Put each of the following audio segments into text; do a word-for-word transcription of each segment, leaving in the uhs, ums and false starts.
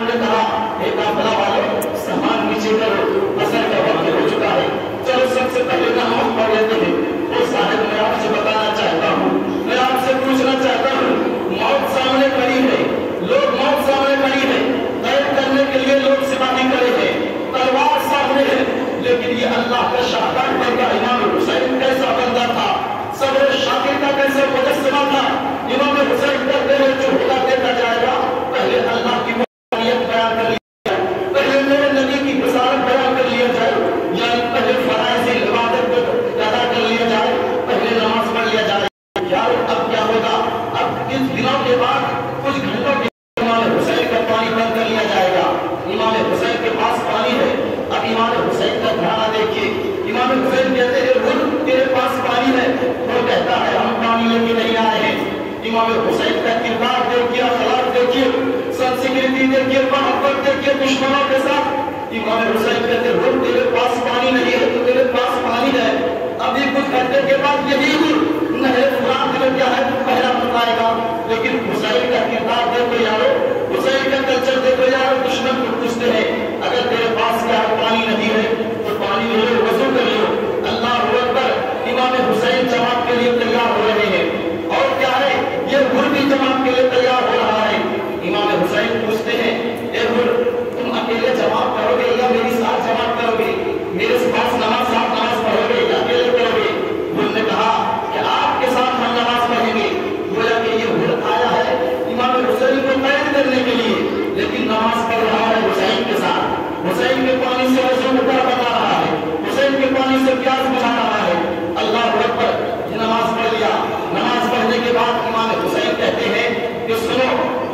انہوں نے کہا ایک قافلہ والوں سامان نیچے کرو، اثر کا وقت ہو چکا ہے، چلو سب سے پہلے نماز پڑھ لیتے ہیں۔ وہ صاحب میں آپ سے بتانا چاہتا ہوں، میں آپ سے پوچھنا چاہتا ہوں، موت سامنے کھڑی ہے، لوگ موت سامنے کھڑی ہے، قید کرنے کے لیے لوگ سپاہی کھڑے ہیں، تلوار سامنے ہے، لیکن یہ اللہ کا شاہکار بندہ امام حسین کیسا بندہ تھا، صبر شاکر کا کیسا مجسمہ تھا۔ امام حسین کرتے ہوئے جو ہوتا دیتا جائے گا، پہلے اللہ کی وحدانیت بیان کر لی جائے، پہلے میرے نبی کی بشارت بیان کر لیا جائے، یعنی پہلے فرائض عبادت کو ادا کر لیا جائے، پہلے نماز پڑھ لیا جائے۔ یار اب کیا ہوگا؟ اب کچھ دنوں کے بعد، کچھ گھنٹوں کے بعد امام حسین کا پانی بند کر لیا جائے گا۔ امام حسین کے پاس پانی ہے، اب امام حسین کا گھرانا دیکھیے، امام حسین کہتے ہیں رن تیرے پاس پانی ہے، وہ کہتا ہے ہم پانی لے کے نہیں آئے ہیں۔ امام حسین کا کردار دیکھیے، اخلاق دیکھیے، سنسکرتی دیکھیے، محبت دیکھیے دشمنوں کے ساتھ۔ امام حسین کہتے ہیں رن تیرے پاس پانی نہیں ہے تو تیرے پاس پانی ہے۔ ابھی کچھ گھنٹے کے بعد یہی نہر فرات میں کیا ہے پہلا بتائے گا، لیکن حسین کا کردار دیکھو یارو، حسین کا کلچر دیکھو یارو، دشمن کو پوچھتے ہیں اگر تیرے پاس کیا پانی نہیں ہے تو پانی لے لو، وضو کر لو۔ اللہ اکبر، امام حسین جماعت کے لیے تیار ہو رہے ہیں، اور کیا ہے یہ گھر بھی جماعت کے لیے تیار ہو رہا ہے۔ امام حسین پوچھتے ہیں اے گھر تم اکیلے جماعت کرو گے یا میری ساتھ جماعت کرو گے؟ میرے پاس نماز ساتھ نماز پڑھو گے یا اکیلے کرو گے؟ گھر نے کہا کہ آپ کے ساتھ ہم نماز پڑھیں گے۔ گویا کہ یہ گھر آیا ہے امام حسین کو قید کرنے کے لیے، لیکن نماز پڑھ رہا ہے حسین کے ساتھ، حسین کے پانی سے وضو بنا رہا ہے، حسین کے پانی سے پیاس بجھا رہا ہے۔ اللہ اکبر، یہ نماز پڑھ لیا۔ نماز پڑھنے کے بعد امام حسین کہتے ہیں کہ سنو،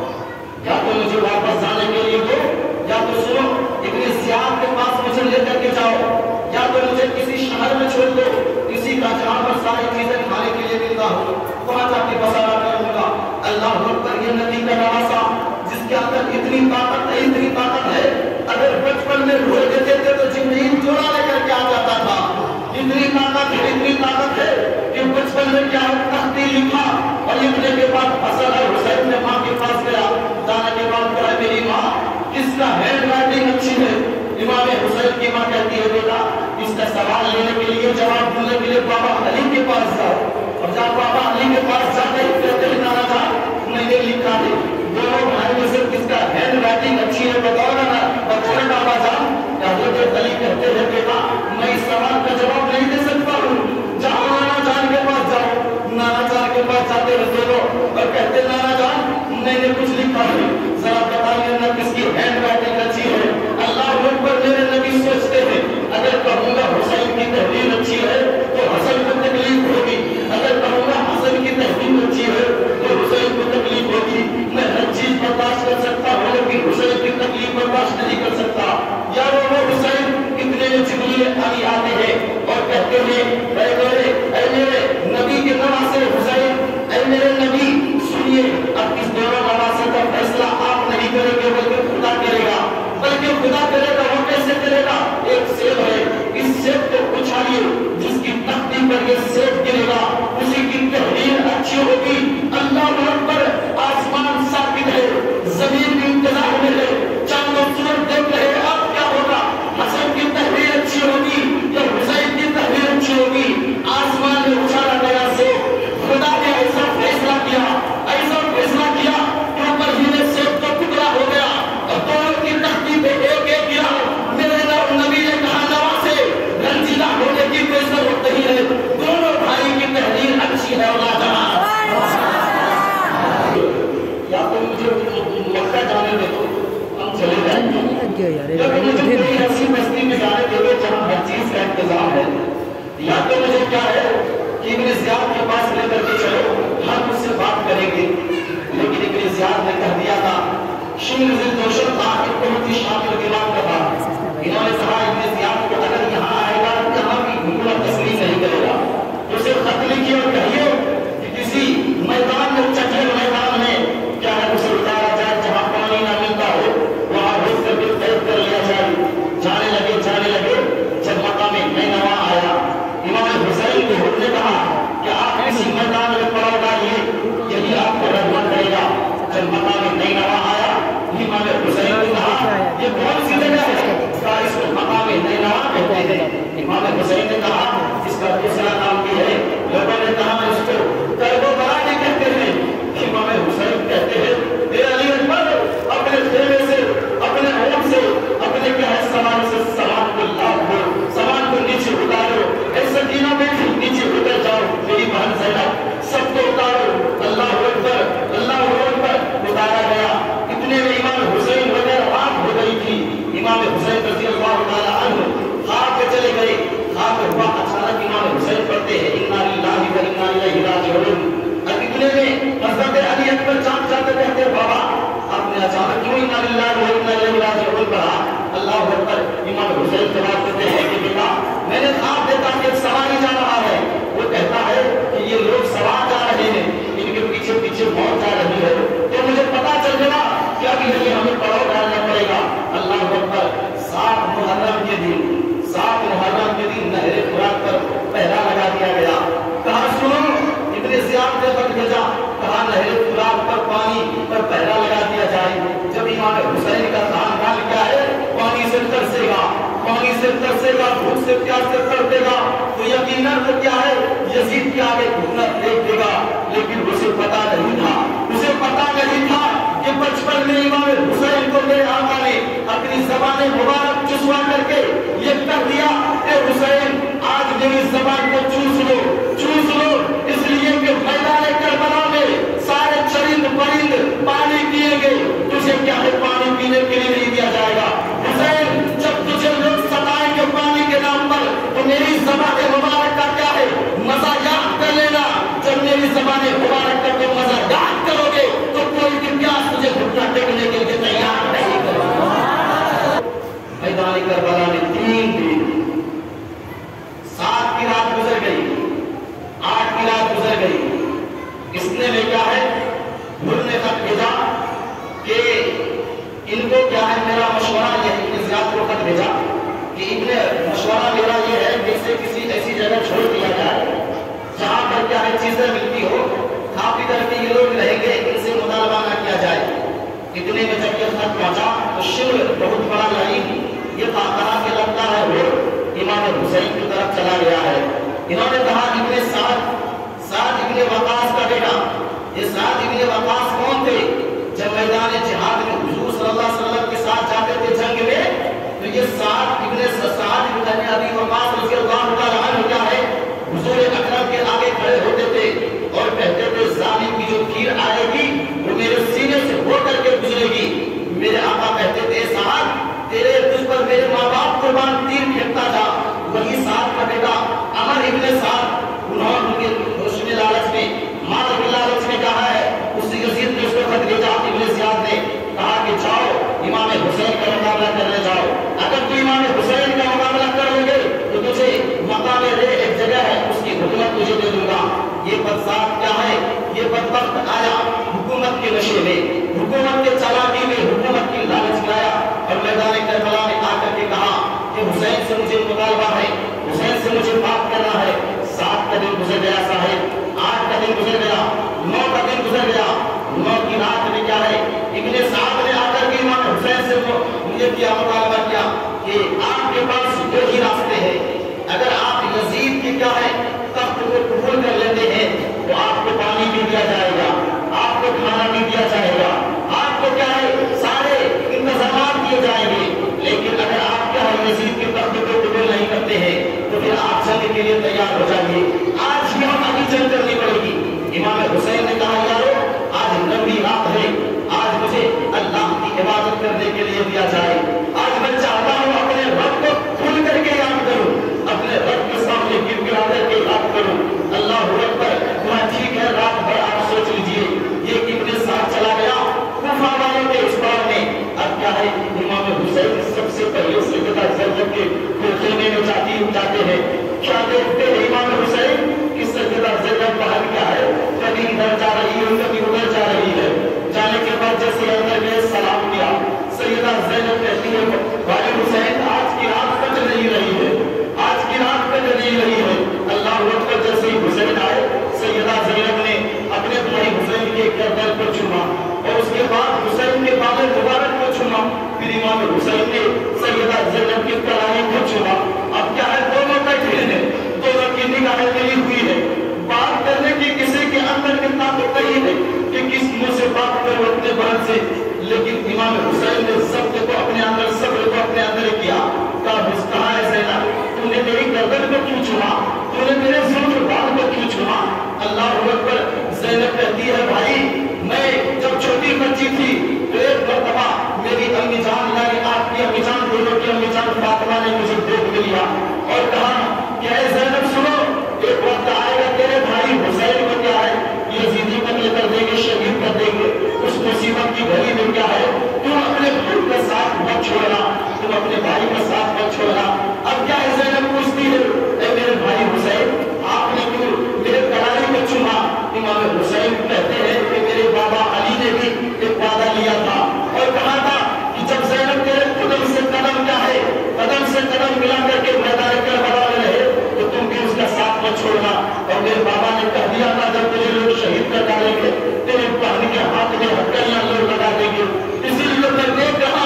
یا تو مجھے واپس جانے کے لیے دو، یا تو سنو ابن زیاد کے پاس مجھے لے کر کے جاؤ، یا تو مجھے کسی شہر میں چھوڑ دو، کسی کا جہاں پر ساری چیزیں کھانے کے لیے ملتا ہو، وہاں جا کے بسارا کروں گا۔ اللہ اکبر، یہ نبی کا نواسا جس کے اندر اتنی طاقت ہے، اتنی طاقت ہے، اگر بچپن میں روئے دیتے تھے تو جبرائیل چورا لے کر کے آ جاتا تھا۔ اتنی طاقت ہے، اتنی طاقت ہے کہ بچپن میں کیا تختی لکھا اور لکھنے کے بعد حسن اور حسین نے ماں کے پاس گیا، جانے کے بعد کہا میری ماں کس کا ہینڈ رائٹنگ اچھی ہے؟ امام حسین کی ماں کہتی ہے بیٹا اس کا سوال لینے کے لیے، جواب ڈھونڈنے کے لیے بابا علی کے پاس جاؤ، اور جب بابا علی کے پاس جاتے ہی کہتے ہیں نانا جان میں نے لکھا ہے، دونوں بھائی میں سے کس کا ہینڈ رائٹنگ اچھی ہے بتاؤ نا، بتاؤ بابا جان۔ حضرت علی کہتے ہیں بیٹا میں اس سوال کا جواب نہیں دے سکتا ہوں، جاؤ نانا جان کے پاس جاؤ۔ نانا جان کے پاس جاتے ہیں دونوں اور کہتے نانا جان میں نے کچھ لکھا ہے، ذرا بتائیے نا کس کی ہینڈ رائٹنگ اچھی ہے۔ اللہ اکبر، میرے نبی سوچتے ہیں اگر کہوں گا حسین کی تحریر اچھی ہے تو حسن کو تکلیف ہوگی، اگر کہوں گا حسن کی تحریر اچھی ہے تو حسین کو تکلیف ہوگی، میں ہر چیز برداشت کر سکتا ہوں لیکن حسین کی تکلیف برداشت نہیں کر سکتا۔ یارو وہ حسین اتنے میں جبریل علی آتے ہیں اور کہتے ہیں اے میرے اے میرے نبی کے نواسے حسین، اے میرے نبی سنیے، اب اس دونوں نواسے کا فیصلہ آپ نہیں کریں گے بلکہ خدا کرے گا، بلکہ خدا کرے گا۔ وہ کیسے کرے گا؟ ایک سیب ہے، اس سیب کو اچھالیے، جس کی تختی پر یہ سیب گرے گا اسی کی تحریر اچھی ہوگی۔ اللہ اکبر، آسمان ثابت ہے، زمین بھی انتظار میں ہے، چاند و سورج دیکھ رہے، اب کیا ہوگا؟ حسن کی تحریر اچھی ہوگی یا حسین کی تحریر اچھی ہوگی؟ آسمان میں اچھالا گیا سیب، خدا نے ایسا فیصلہ کیا، ایسا فیصلہ کیا کہ اوپر ہی میں سیب کا ٹکڑا ہو گیا اور دونوں کی تختی پہ ایک ایک گرا۔ میرے نبی نے کہا نواسے رنجیدہ ہونے کی کوئی ضرورت نہیں ہے، دونوں بھائی کی تحریر اچھی ہے اور لاجواب۔ یا تو مجھے مکہ جانے دے دو، ہم چلے جائیں گے، یا تو مجھے کوئی ایسی بستی میں جانے دے دو جہاں ہر چیز کا انتظام ہے، یا تو مجھے کیا ہے کہ ابن زیاد کے پاس لے کر کے چلو، ہم اس سے بات کریں گے۔ لیکن ابن زیاد نے کہہ دیا تھا، شمر ذوالجوشن تھا، ایک بہت ہی شاطر دماغ کا تھا، انہوں نے کہا ابن زیاد کو اگر یہاں آئے گا یہاں بھی حکومت تسلیم نہیں کرے گا، اسے خط لکھیے اور کہیے کہ کسی میدان میں، چٹل میدان میں کیا ہے اسے اتارا جائے جہاں پانی نہ ملتا ہو، وہاں گھس کر کے قید کر لیا جائے۔ جانے لگے جانے لگے جب مکہ میں نینوا آیا، امام حسین کو حکم نے کہا کہ آپ کسی میدان میں پڑاؤ ڈالیے، یہی آپ کو رہنما کرے گا۔ جب مکہ میں نینوا آیا، امام حسین نے کہا حسین کا خاندان کیا ہے؟ پانی سے ترسے گا، پانی سے ترسے گا، بھوک سے پیاس سے تڑپے گا، تو یقیناً وہ کیا ہے؟ یزید کے آگے گھٹنا ٹیک دے گا۔ لیکن اسے پتا نہیں تھا، اسے پتا نہیں تھا کہ بچپن میں امام حسین کو میرے آقا نے اپنی زبان مبارک چسوا کر کے یہ کہہ دیا کہ حسین آج میری زبان کو چوس لو، چوس لو، اس لیے کہ میدان کربلا میں سارے چرند پرند پانی پیئیں گے، تجھے کیا ہے پانی پینے کے لیے نہیں دیا جائے گا۔ حسین جب تجھے لوگ ستائیں گے پانی کے نام پر تو میری زبان مبارک کا کیا ہے؟ مزہ یاد کر لینا۔ جب میری زبان مبارک کا تم مزہ یاد کرو گے تو کوئی بھی پیاس تجھے گھٹنا ٹیکنے کے لیے تیار نہیں کرے گا۔ میدان کربلا میں تین دن، سات کی رات گزر گئی، آٹھ کی رات گزر گئی، اس نے میں کیا ہے گھر نے خط بھیجا کہ ان کو کیا ہے میرا مشورہ یہ ہے، ابن زیاد کو خط بھیجا کہ ابن مشورہ میرا یہ ہے کہ اسے کسی ایسی جگہ چھوڑ دیا جائے جہاں پر کیا ہے چیزیں ملتی ہو، کھا پی کر کے یہ لوگ رہیں گے، ان سے مطالبہ نہ کیا جائے۔ اتنے میں جب یہ خط پہنچا تو شمر بہت بڑا لعین یہ کہا کہ لگتا ہے وہ امام حسین کی طرف چلا گیا ہے۔ انہوں نے کہا ابن سعد، سعد ابن وقاص کا بیٹا، یہ سعد ابن وقاص کون تھے؟ جب میدان جہاد میں حضور صلی اللہ علیہ وسلم کے ساتھ جاتے تھے جنگ میں تو یہ سعد ابن سعد ابن ابی وقاص رضی اللہ تعالیٰ عنہ کیا ہے حضور اکرم کے آگے کھڑے ہوتے تھے اور کہتے تھے ظالم کی جو تیر آئے گی وہ میرے سینے سے ہو کر کے گزرے گی۔ میرے آقا کہتے تھے سعد تیرے تجھ پر میرے ماں باپ قربان تیر پھینکتا جا۔ وہی سعد کا بیٹا عمر ابن سعد، انہوں نے حسن لالچ میں مال کی لالچ میں کہا ہے، اس یزید نے اس کو خط بھیجا، ابن زیاد نے کہا کہ جاؤ امام حسین کا مقابلہ کرنے جاؤ، اگر تو امام حسین کا مقابلہ کر لے گے تو تجھے مقام رے ایک جگہ ہے اس کی حکومت تجھے دے دوں گا۔ یہ بدذات کیا ہے؟ یہ بدبخت آیا حکومت کے نشے میں، حکومت کے چالاکی میں، حکومت کی لالچ میں آیا اور میدان کربلا میں آ کر کے کہا کہ حسین سے مجھے مطالبہ ہے، حسین سے مجھے بات کرنا ہے۔ سات کا دن گزر گیا صاحب، آٹھ کا دن گزر گیا، نو کا دن گزر گیا، نو کی رات میں کیا ہے ابن سعد نے آ کر کے امام حسین سے مجھے کیا مطالبہ کیا کہ آپ کے پاس دو ہی راستے ہیں، اگر آپ یزید کی کیا ہے تخت کو قبول کر لیتے ہیں تو آپ کو پانی بھی دیا جائے گا، آپ کو کھانا بھی دیا جائے گا، آپ کو کیا ہے سارے انتظامات دیے جائیں گے، لیکن اگر آپ کیا ہے یزید کے تخت کو قبول نہیں کرتے ہیں تو پھر آپ جنگ کے لیے تیار ہو جائیے، آج بھی ہم ابھی جنگ کرنی پڑے گی۔ امام حسین نے کہا یارو آج لمبی رات ہے، آج مجھے اللہ کی عبادت کرنے کے لیے دیا جائے، آج میں چاہتا ہوں اپنے رب کو کھل کر کے یاد کروں، اپنے رب کے سامنے گر گرا کر کے یاد کروں۔ اللہ اکبر، وہاں ٹھیک ہے رات بھر آپ سوچ لیجئے یہ ابن سعد چلا گیا کوفہ والوں کے اس بار میں، اب کیا ہے امام حسین سب سے پہلے سیدہ زینب کے خیمے میں جاتی جاتے ہیں، کیا دیکھتے ہیں امام حسین کہ سیدہ زینب باہر کیا ہے کبھی ادھر جا رہی ہے کبھی ادھر جا رہی ہے، جانے کے بعد جیسے اندر گئے سلام کیا، سیدہ زینب کہتی ہے بھائی حسین آج کی رات کٹ نہیں رہی ہے، آج کی رات کٹ نہیں رہی ہے۔ اللہ اکبر، جیسے ہی حسین آئے سیدہ زینب نے اپنے بھائی حسین کے گردن کو چوما اور اس کے بعد حسین کے بال مبارک کو چوما، پھر امام حسین نے سیدہ زینب کی کلائی کو چوما۔ اب کیا ہے دونوں بیٹھے ہیں، دونوں کی نگاہیں ملی ہوئی ہے، بات کرنے کی کسی کے اندر کتنا تو کہیں ہے کہ کس منہ سے بات کرو اپنے بہن سے، لیکن امام حسین نے صبر کو اپنے اندر صبر کو اپنے اندر کیا، کہا ہے زینب تم نے میری گردن کو کیوں چھوا، تم نے میرے زلف بال کو کیوں چھوا؟ اللہ اکبر، زینب کہتی ہے بھائی میں جب چھوٹی بچی تھی تو ایک مرتبہ میری امی جان یعنی آپ کی امی جان دونوں کی امی جان فاطمہ نے مجھے دیکھ لیا اور کہا کہ اے زینب سنو ایک وقت آئے گا تیرے بھائی حسین کو کیا ہے یزیدی قتل کر دیں گے، شہید کر دیں گے، اس مصیبت کی گھڑی میں کیا ہے تم اپنے بھائی کا ساتھ مت چھوڑنا، تم اپنے بھائی کا ساتھ مت چھوڑنا۔ اب کیا ہے زینب پوچھتی ہے اے میرے بھائی حسین آپ نے کیوں میرے کلائی کو چوما؟ امام حسین کہتے ہیں کہ میرے بابا علی نے بھی ایک وعدہ لیا تھا اور کہا تھا کہ جب زینب تیرے قدم سے قدم کیا ہے قدم سے قدم ملا کر کے میدان کربلا میں رہے تو تم بھی اس کا ساتھ مت چھوڑنا، اور میرے بابا نے کہہ دیا تھا جب تجھے لوگ شہید کر ڈالیں گے تیرے بہن کے ہاتھ میں ہتھیلیاں لوگ لگا دیں گے، اسی لیے میں دیکھ رہا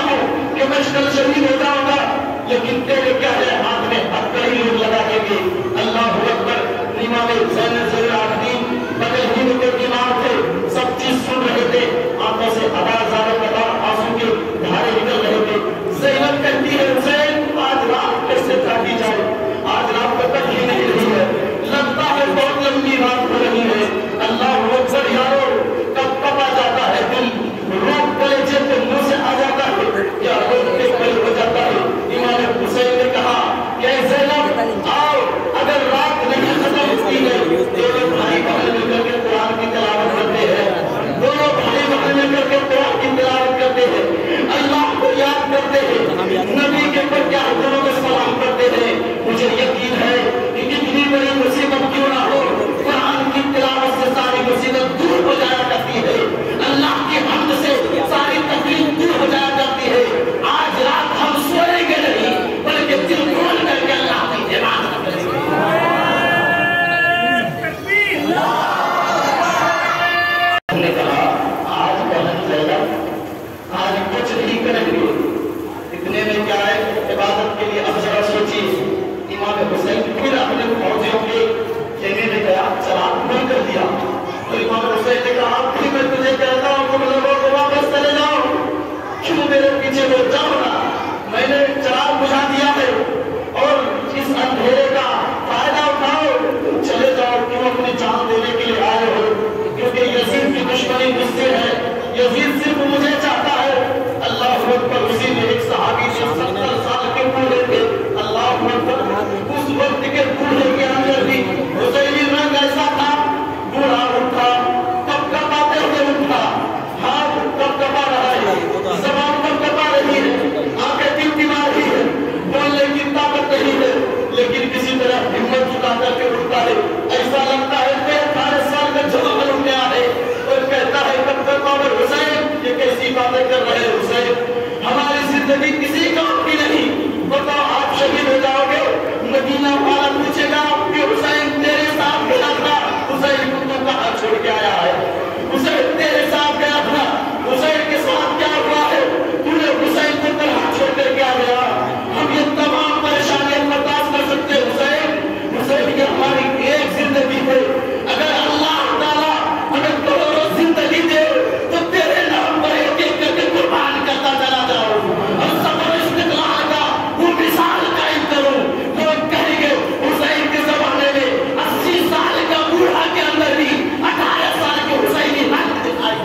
چھوڑو جاؤ نا، میں نے چراغ بجھا دیا ہے اور اس اندھیرے کا فائدہ اٹھاؤ، چلے جاؤ، کیوں اپنی جان دینے کے لیے آئے ہو؟ کیونکہ یزید کی دشمنی مجھ سے ہے، یزید صرف مجھے چاہتا ہے۔ اللہ اکبر۔ اسی میں ایک صحابی جو ستر سال کے بوڑھے تھے، اللہ اکبر، اس وقت کے بوڑھے کے اندر بھی حسینی رنگ ایسا تھا، بوڑھا اٹھا، کب کپاتے ہوئے اٹھا، ہاتھ کب کپا رہا ہے، زبان کب کپا رہی ہے، آنکھیں ٹمٹما رہی ہے، بولنے کی طاقت نہیں ہے، لیکن کسی طرح ہمت جتا کر کے اٹھتا ہے۔ ایسا لگتا ہے کہ اٹھارہ سال کا جوان ہو گیا ہے اور کہتا ہے کب تک اور حسین یہ کیسی باتیں کر رہے ہیں حسین، ہماری زندگی کسی کام کی نہیں، بتاؤ آپ شہید ہو جاؤ گے، مدینہ والا پوچھے گا کہ حسین تیرے ساتھ گیا تھا، حسین کو تو کہاں چھوڑ کے آیا ہے، حسین تیرے ساتھ گیا تھا، حسین کے ساتھ کیا ہوا ہے، تو نے حسین کو کہاں چھوڑ کر کیا گیا؟ ہم یہ تمام پریشانیاں برداشت کر سکتے ہیں حسین، حسین یہ ہماری ایک زندگی ہے، اگر اللہ تعالیٰ اگر کروڑوں زندگی دے تو تیرے نام پر ایک ایک کر کے قربان کرتا چلا جاؤ اور صبر استقلال کا وہ مثال قائم کروں۔ لوگ کہیں گے حسین کے زمانے میں اسی سال کا بوڑھا کے اندر بھی اٹھارہ سال کے حسینی رنگ دکھائی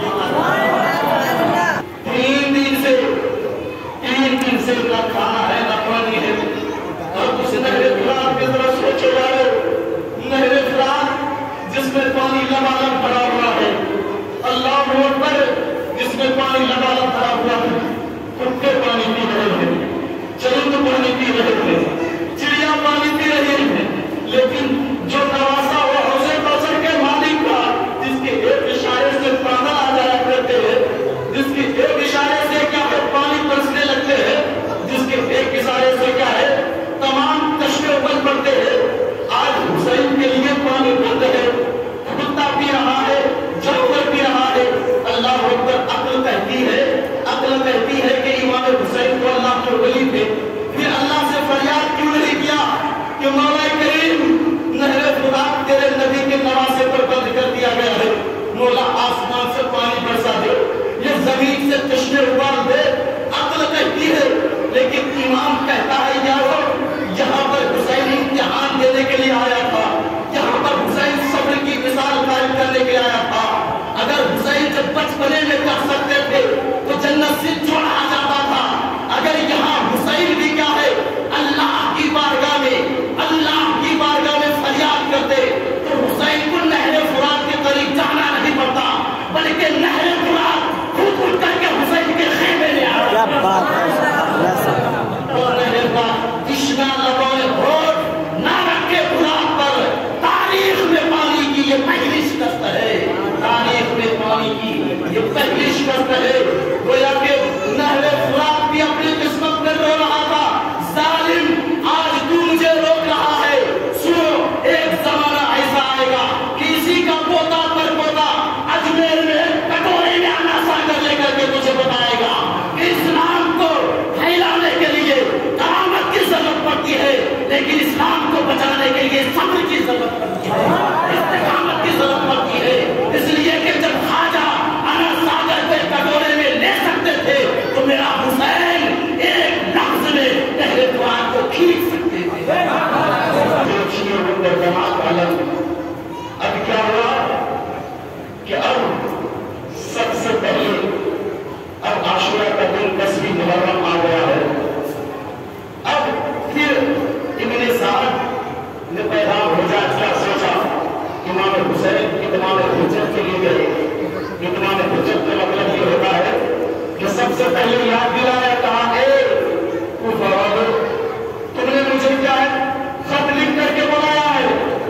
دیتا۔ تین دن سے تین دن سے نہ کھانا ہے نہ پانی ہے، اور اس نہر فرات کی طرف سوچے جا رہے، نہر فرات جس میں پانی لبالب بھرا ہوا ہے، اللہ اکبر، جس میں پانی لبالب بھرا ہوا ہے، کتے پانی پی رہے ہیں، چرند پانی پی رہے ہیں، چڑیا پانی پی رہی ہیں، لیکن جو نواسا وہ حوض کوثر کے مالک کا، جس کے ایک اشارے سے پاگل آ جایا کرتے ہیں، جس کے ایک اشارے سے کیا ہے پانی برسنے لگتے ہیں، جس کے ایک اشارے سے کیا ہے تمام چشمے ابل پڑتے ہیں، آج حسین کے لیے پانی بند ہے، کتا پی رہا ہے، جانور پی رہا ہے۔ اللہ اکبر۔ عقل کہتی ہے عقل کہتی ہے کہ امام حسین کو اللہ کے ولی تھے، پھر اللہ سے فریاد کیوں نہیں کیا کہ مولا کریم نہر فرات تیرے نبی کے نواسے پر بند کر دیا گیا ہے، مولا آسمان سے پانی برسا دے، یہ زمین سے چشمے ابال دے۔ عقل کہتی ہے، لیکن امام کہتا ہے یارو یہاں پر حسین امتحان دینے کے لیے آیا تھا، یہاں پر حسین صبر کی مثال قائم کرنے کے لیے آیا تھا۔ اگر حسین جب بچپنے میں کر سکتے تھے تو جنت سے چھوڑا جاتا تھا، اگر یہاں حسین بھی کیا ہے اللہ کی بارگاہ میں اللہ کی بارگاہ میں فریاد کرتے تو حسین کو نہر فرات کے قریب جانا نہیں پڑتا، بلکہ نہر فرات خود اٹھ کر کے حسین کے خیمے میں آ کیا بات ہے، اور نہر کا تشنا لبائے ہوٹ نہ رکھے فرات پر، تاریخ میں پانی کی یہ پہلی شکست ہے، تاریخ میں پانی کی یہ پہلی شکست ہے۔ گویا کہ نہر فرات بھی اپنی قسمت میں رو رہا تھا، ظالم آج تو مجھے روک رہا ہے، سنو ایک زمانہ ایسا آئے گا کہ اسی کا پوتا پر پوتا اجمیر میں کٹورے میں آنا ساگر لے کر کے تجھے بتائے گا کہ اسلام کو پھیلانے کے لیے کرامت کی ضرورت پڑتی ہے، لیکن اسلام کو بچانے کے لیے صبر کی ضرورت پڑتی ہے، استقامت کی ضرورت پڑتی ہے۔ اس لیے کہ جب خواجہ انا ساگر پہ کٹورے میں لے سکتے تھے تو میرا حسین ایک لفظ میں نہر فرات کو کھینچ سکتے تھے۔ اب کیا ہوا کہ اب سب سے پہلے اب عاشورہ کا دن دسویں محرم آ گیا ہے، اب پھر ابن سعد نے پیغام بھیجا، کیا سوچا امام حسین اتمام حجت کے لیے گئے، اتمام حجت کا مطلب یہ ہوتا ہے کہ سب سے پہلے یاد دلایا، کہا اے کوفہ والو تم نے مجھے کیا ہے خط لکھ کر کے بلایا ہے،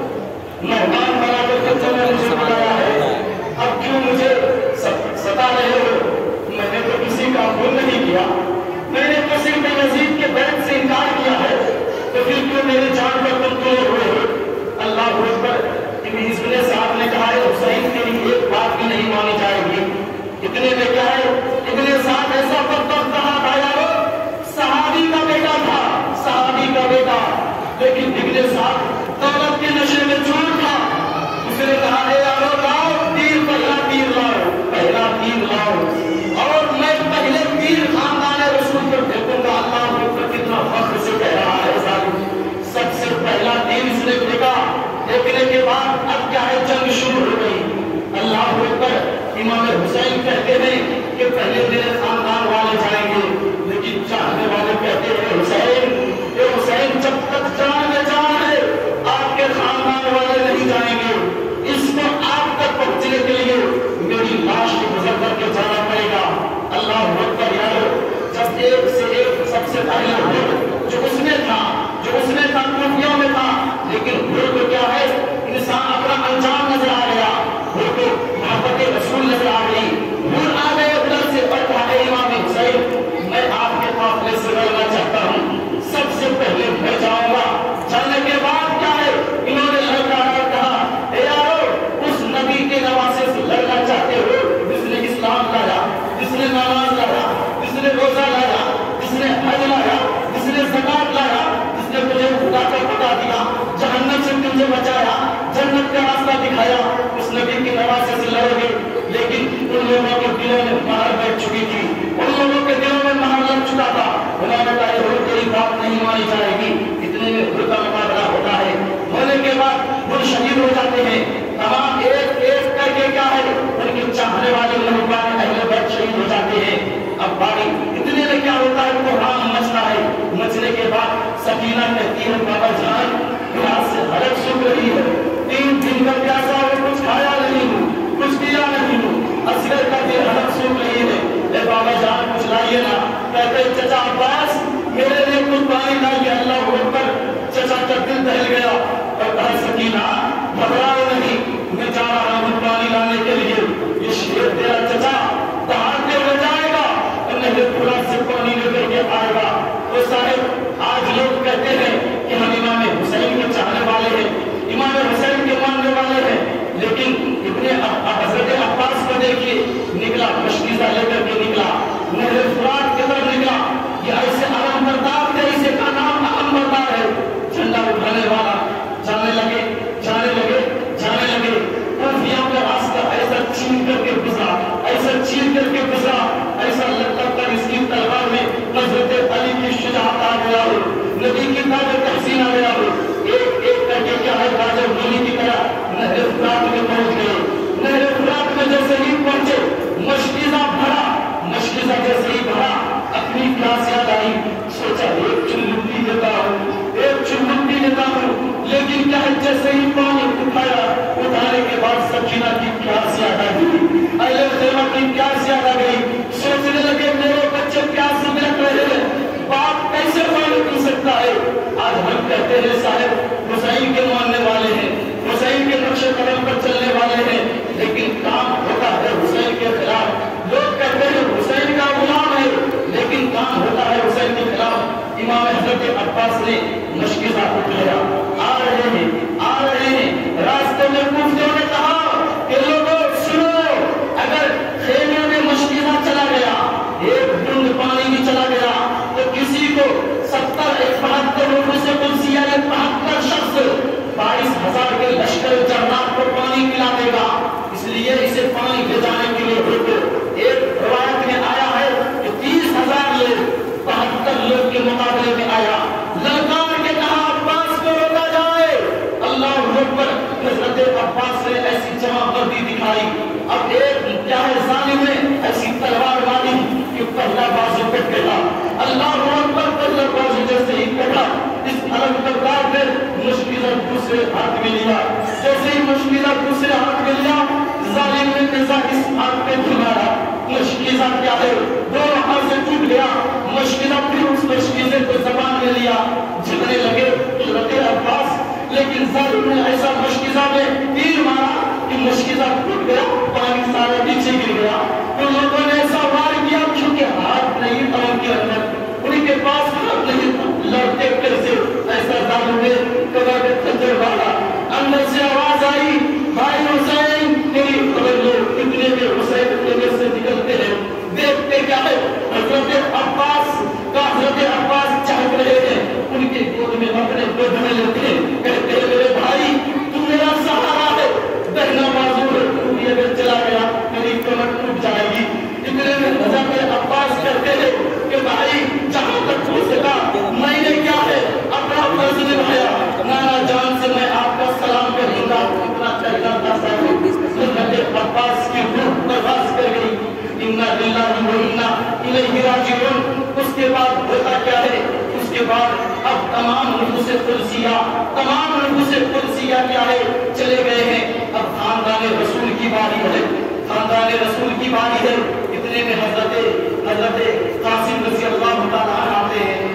سب سے پہلے حکم جو اس میں تھا جو اس میں تھا کوفیوں میں تھا، لیکن حکم کو کیا ہے انسان اپنا انجام نظر آ گیا، حکم کو محبت رسول نظر آ گئی، حکم آ گئے ادھر سے اور کہا اے امام حسین میں آپ کے قافلے سے لڑنا چاہتا ہوں، سب سے پہلے میں جاؤں گا۔ چلنے کے بعد کیا ہے انہوں نے لڑکا کہا اے یارو اس نبی کے نواسے سے لڑنا چاہتے ہو جس نے اسلام لایا، جس نے نماز لایا، جس نے روزہ لایا، جس نے حج لایا، جس نے زکات لایا، جس نے تجھے خدا کا پتا دیا، جہنم سے تجھے بچایا، جنت کا راستہ دکھایا، اس نبی کے نواسے سے لڑو گے۔ لیکن ان لوگوں کے دلوں میں مہر بیٹھ چکی تھی، ان لوگوں کے دلوں میں مہر لگ چکا تھا، انہوں نے کہا یہ تیری بات نہیں مانی جائے گی۔ اتنے میں خود کا مقابلہ ہوتا ہے، ہونے کے بعد وہ شہید ہو جاتے ہیں، تمام ایک ایک کر کے کیا ہے ان کے چاہنے والے محبوبان اہل بیت شہید ہو جاتے ہیں۔ اب باری اتنے میں کیا ہوتا ہے قرآن مچتا ہے، مچنے کے بعد سکینہ کہتی ہے بابا جان پیاس سے حلق سوکھ رہی ہے، تین دن کا پیاسا ہو کچھ کھایا نہیں ہوں کچھ پیا نہیں ہوں، اصغر کا بھی حلق سوکھ رہی ہے، اے بابا جان کچھ لائیے نا۔ کہتے چچا عباس میرے لیے کچھ پانی لائیے، اللہ اکبر۔ چچا کا دل دہل گیا اور کہا سکینہ گھبراؤ نہیں، میں جا رہا ہوں پانی لانے کے لیے، یہ شیر تیرا چچا دہاڑتے ہوئے جائے گا اور نہیں پورا سے پانی لے کر کے آئے گا۔ تو صاحب آج لوگ کہتے ہیں کہ ہم امام حسین کے چاہنے والے ہیں، امام حسین کے ماننے والے ہیں، لیکن ابن حضرت عباس کو دیکھیے نکلا مشکیزہ لے کر کے نکلا، نہر فرات کے طرف نکلا، یہ ایسے علم بردار تھے، اسے کا نام علم بردار ہے، جھنڈا اٹھانے والا۔ جانے لگے جانے لگے جانے لگے کوفیوں کا راستہ ایسا چھین کر کے گزرا، ایسا چھین کر کے گزرا، ایسا لگتا تھا اس کی تلوار میں حضرت علی کی شجاعت آ گیا ہو، نبی کی طاقت تحسین آ گیا ہو، ایک ایک کر کے کیا ہے راجہ ہولی کی طرح نہر فرات میں پہنچ گئے۔ نہر فرات میں جیسے ہی پہنچے مشکیزہ بھرا، مشکیزہ جیسے ہی بھرا اپنی پیاس یاد آئی، سوچا ایک چلو پی لیتا ہوں، ایک چلو پی لیتا ہوں، لیکن کیا ہے جیسے ہی پانی اٹھایا، اٹھانے کے بعد سکینہ کی پیاس یاد آ گئی، اہل خیمہ کی پیاس یاد آ گئی، سوچنے لگے میرے بچے پیاس سے ملک رہے ہیں، باپ کیسے پانی پی سکتا ہے؟ آج ہم کہتے ہیں صاحب حسین کے ماننے والے ہیں، حسین کے نقش قدم پر چلنے والے ہیں، لیکن کام ہوتا ہے حسین کے خلاف۔ لوگ کہتے ہیں حسین کا غلام ہے، لیکن کام ہوتا ہے حسین کے خلاف۔ امام حضرت عباس نے مشکیزہ اٹھایا، آ رہے ہیں آ رہے ہیں، راستے میں کوفیوں نے کہا کہ لوگوں سنو، اگر خیمے میں مشکیزہ چلا گیا، ایک بوند پانی بھی چلا گیا تو کسی کو ستر ایک بہتر لوگوں سے قدسیہ نے بہتر شخص بائیس ہزار کے لشکر جرات کو پانی پلا دے گا، اس لیے اسے پانی لے جانے کے لیے بھیجو۔ ایک روایت میں آیا ہے کہ تیس ہزار لوگ بہتر لوگ کے مقابلے میں آیا، للکار کے کہا عباس کو روکا جائے، اللہ اکبر۔ حضرت عباس نے ایسی جمع بندی دکھائی، اب ایک کیا ہے ظالم نے ایسی تلوار ماری کہ پہلا بازو کٹ گیا، اللہ اکبر، پہلا بازو جیسے ہی کٹا اس علم بردار نے مشکیزہ دوسرے ہاتھ میں لیا، جیسے ہی مشکیزہ دوسرے ہاتھ میں لیا ظالم نے نیزہ اس ہاتھ پہ گھمایا، مشکیزہ کیا ہے دونوں ہاتھ سے ٹوٹ گیا، مشکیزہ پھر اس مشکیزے کو زبان میں لیا، جھگڑنے لگے حضرت عباس، لیکن ظالم نے ایسا مشکیزہ میں تیر مارا کہ مشکیزہ ٹوٹ گیا، پانی سارا نیچے گر گیا۔ ان لوگوں نے ایسا وار کیا کیونکہ ہاتھ نہیں تھا ان کے اندر، ان کے پاس ہاتھ نہیں تھا، لڑتے کیسے؟ ایسا ظالم نے قبر میں خنجر مارا، اندر سے آواز آئی بھائی حسین تیری خبر لو، اتنے میں حسین خیمے سے نکلتے ہیں، دیکھتے کیا ہے حضرت عباس کا حضرت عباس چہک رہے ہیں، ان کے گود میں اپنے گود میں لیتے ہیں، کہتے ہیں میرے بھائی تو میرا سہارا ہے، دہنا بازو ہے، تو بھی اگر چلا گیا میری کمر ٹوٹ جائے گی۔ اتنے میں حضرت عباس کہتے ہیں کہ بھائی جہاں تک ہو سکا میں نے کیا ہے اپنا فرض نبھایا، نانا جان سے میں آپ کا سلام کروں گا، اتنا چلنا تھا صاحب۔ حضرت عباس کی روح پرواز کر گئی، انا للہ و انا الیہ راجعون۔ اس کے بعد ہوتا کیا ہے؟ اس کے بعد اب تمام نفوس قدسیہ تمام نفوس قدسیہ کیا ہے چلے گئے ہیں، اب خاندان رسول کی باری ہے، خاندان رسول کی باری ہے۔ اتنے میں حضرت حضرت قاسم رضی اللہ تعالیٰ عنہ آتے ہیں،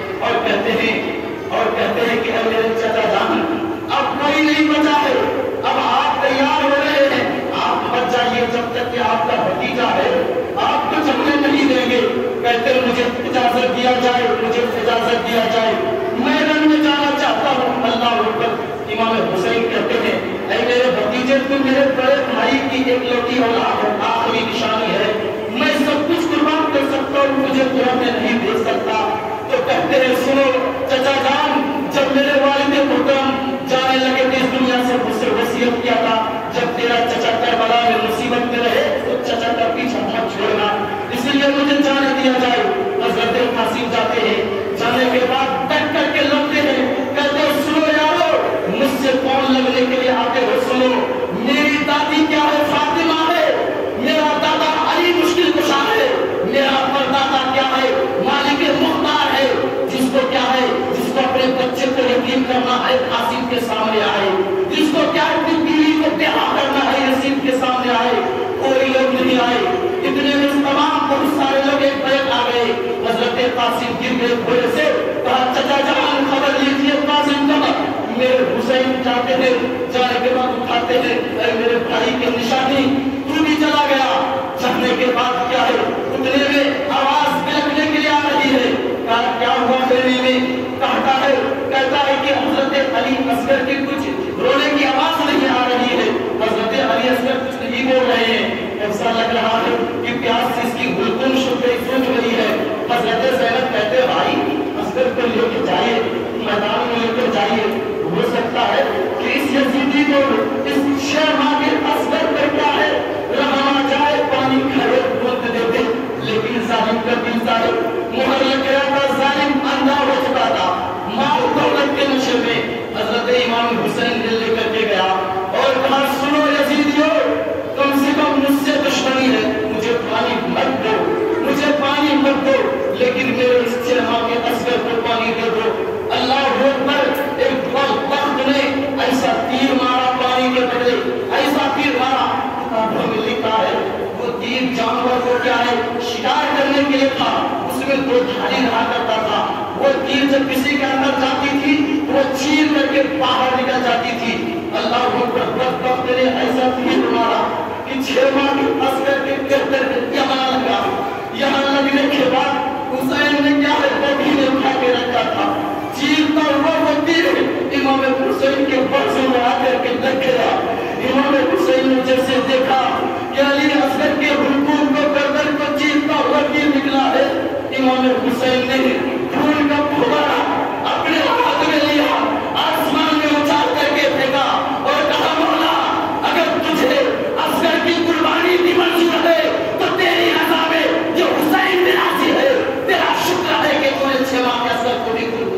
اے میرے چچا جان اب کوئی نہیں بچا ہے، اب آپ تیار ہو رہے ہیں، آپ بچ جائیے جب تک کہ آپ کا بھتیجا ہے آپ کو جمنے نہیں دیں گے۔ کہتے ہیں مجھے اجازت دیا جائے، مجھے اجازت دیا جائے، میں رن میں جانا چاہتا ہوں۔ اللہ اکبر۔ امام حسین کہتے ہیں اے میرے بھتیجے تو میرے بڑے بھائی کی ایک لوٹی اولاد ہے، آخری نشانی ہے، میں سب کچھ قربان کر سکتا ہوں، مجھے قرآن میں نہیں دے سکتا۔ تو کہتے ہیں سنو چچا جان، جب میرے والد محترم جانے لگے تھے اس دنیا سے، مجھ سے وصیت کیا تھا جب تیرا چچا کربلا میں مصیبت میں رہے تو چچا کا پیچھا مت چھوڑنا، اس لیے مجھے جانے دیا جائے۔ حضرت قاسم جاتے ہیں، جانے کے بعد ڈٹ کر کے لڑتے ہیں، کہتے ہیں سنو یارو مجھ سے کون لگنے کے لیے آتے ہو، سنو میری دادی کیا ہے، فاطمہ ہے، میرا دادا علی مشکل کشا ہے، میرا پردادا کیا ہے، مالک مختار ہے، جس کو کیا ہے، جس کو اپنے بچے کو یتیم کرنا ہے قاسم کے سامنے آئے، جس کو کیا ہے اپنی بیوی کو بیاہ کرنا ہے یزید کے سامنے آئے، کوئی لوگ نہیں آئے۔ اتنے میں تمام بہت سارے لوگ ایک بیٹھ آ گئے، حضرت قاسم گر گئے گھوڑے سے، کہا چچا جان خبر لیجیے قاسم کا، میرے حسین جاتے ہیں، جانے کے بعد اٹھاتے ہیں اے میرے بھائی کی نشانی، تو بھی چلا گیا۔ جانے کے بعد کیا ہے اتنے میں آواز بلکنے کے لیے آ رہی ہے، کہا کیا ہوا میرے میں، کہتا ہے کہتا ہے کہ حضرت علی اصغر کی کچھ رونے کی آواز نہیں آ رہی ہے، حضرت علی اصغر کچھ نہیں بول رہے ہیں، ایسا لگ رہا ہے کہ پیاس سے اس کی گلگن سوکھ رہی ہے۔ حضرت زینب کہتے بھائی اصغر کو لے کے جائیے، میدان میں لے کر جائیے، ہو سکتا ہے کہ اس یزیدی کو اس چھ ماہ کے اصغر پر کیا ہے رہا جائے، پانی کھڑے بولتے دیتے، لیکن ظالم کا دل ظالم مہر لگ گیا تھا، ظالم اندھا ہو چکا تھا مال دولت کے نشے میں۔ حضرت امام حسین دل لے کر کے گیا اور کہا سنو یزیدیو، کم سے کم مجھ سے دشمنی ہے، مجھے پانی مت دو، مجھے پانی مت دو، لیکن میرے اس چھ ماہ کے اصغر کو پانی دے دو۔ اللہ اکبر۔ ایک وقت نے ایسا تیر مارا پانی کے بدلے، ایسا تیر مارا، کتابوں میں لکھا ہے وہ تیر جانور کو کیا ہے شکار کرنے کے لیے تھا، اس میں دو دھاری رہا کرتا تھا، وہ تیر جب کسی کے اندر جاتی تھی وہ چیر کر کے باہر نکل جاتی تھی۔ اللہ اکبر۔ وقت نے ایسا تیر مارا کہ چھ ماہ کے اصغر کے گردن یہاں لگا، یہاں لگنے کے بعد حسین نے کیا ہے کبھی نے اٹھا کے رکھا تھا، چیرتا ہوا وہ تیر امام حسین کے برسوں میں آ کر کے لگ گیا۔ امام حسین نے جیسے دیکھا کہ علی اصغر کے حلقوم کو گردن کو چیرتا ہوا تیر نکلا ہے، امام حسین نے خون کا پھوارا اپنے ہاتھ میں لیا، آسمان میں اچھال کر کے پھینکا اور کہا مولا اگر تجھے اصغر کی قربانی بھی منظور ہے تو تیری رضا میں جو حسین میں راضی ہے، تیرا شکر ہے کہ تو نے چھ ماہ کے اصغر کو بھی قربان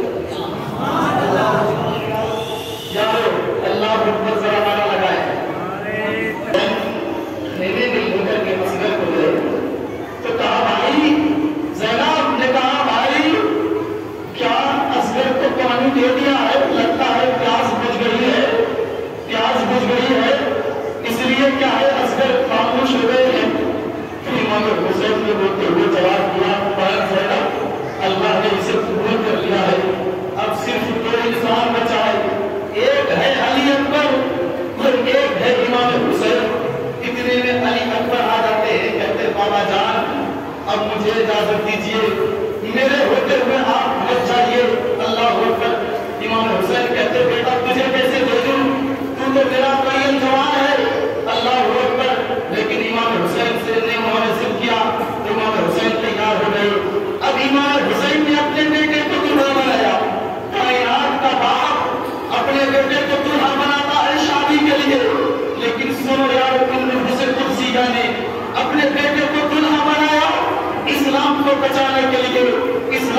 کیا۔ یارو اللہ اکبر، ذرا نعرہ لگائے۔ میرے دل ہو کر کے اصغر کو لے تو کہا بھائی، زینب نے کہا بھائی کیا اصغر کو پانی دے دیا ہے، لگتا ہے پیاس بجھ گئی ہے، پیاس بجھ گئی ہے، اس لیے کیا ہے اصغر خاموش ہو گئے ہیں۔ پھر امام حسین نے بولتے ہوئے جواب دیا بہن زینب، اللہ نے اسے قبول کر لیا ہے، اب صرف دو انسان بچا ہے، ایک ہے علی اکبر اور ایک ہے امام حسین۔ اتنے میں علی اکبر آ جاتے ہیں، کہتے بابا جان اب مجھے اجازت دیجیے، میرے ہوتے ہوئے آپ بچ جائیے۔ اللہ اکبر۔ امام حسین کہتے بیٹا تجھے کیسے بھیجوں، تو تو میرا قائم جوان ہے۔ اللہ اکبر۔ لیکن امام حسین سے نے معاذ کیا تو امام حسین تیار ہو گئے۔ اب امام حسین نے اپنے بیٹے کو دلہا بنایا، کائنات کا باپ اپنے بیٹے کو دلہا بناتا ہے شادی کے لیے، لیکن سنو یار امام حسین قدسی نے اپنے بیٹے کو دلہا بنایا اسلام کو بچانے کے لیے، اسلام